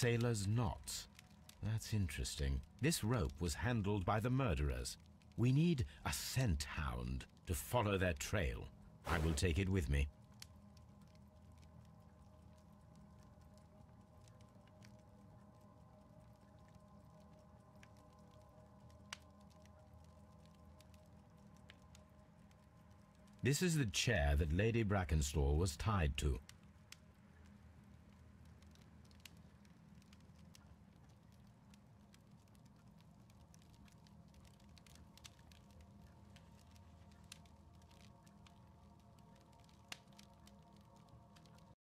sailor's knots. That's interesting. This rope was handled by the murderers. We need a scent hound to follow their trail. I will take it with me. This is the chair that Lady Brackenstall was tied to.